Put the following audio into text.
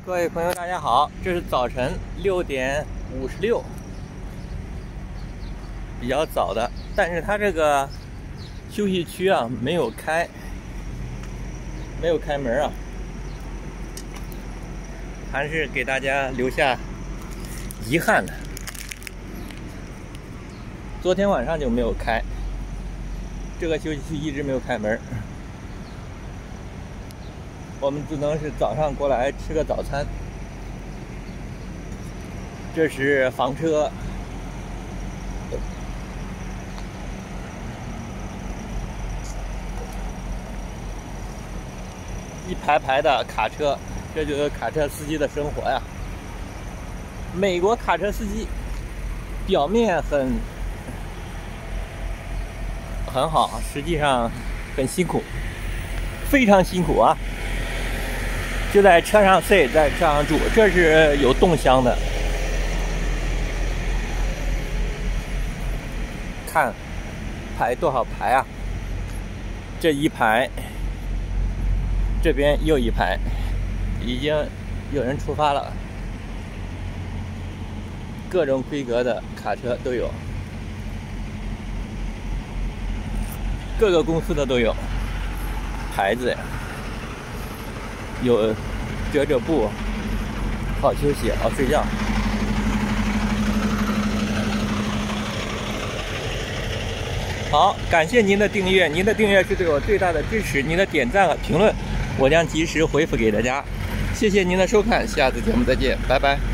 各位朋友，大家好，这是早晨6:56，比较早的，但是它这个休息区啊没有开门啊，还是给大家留下遗憾的。昨天晚上就没有开，这个休息区一直没有开门。我们只能是早上过来吃个早餐。这是房车，一排排的卡车，这就是卡车司机的生活呀。美国卡车司机表面很好，实际上很辛苦，非常辛苦啊！就在车上睡，在车上住，这是有冻箱的。看排多少排啊？这一排，这边又一排，已经有人出发了。各种规格的卡车都有，各个公司的都有，牌子呀。有遮布，好休息，好睡觉。好，感谢您的订阅，您的订阅是对我最大的支持，您的点赞和评论，我将及时回复给大家。谢谢您的收看，下次节目再见，拜拜。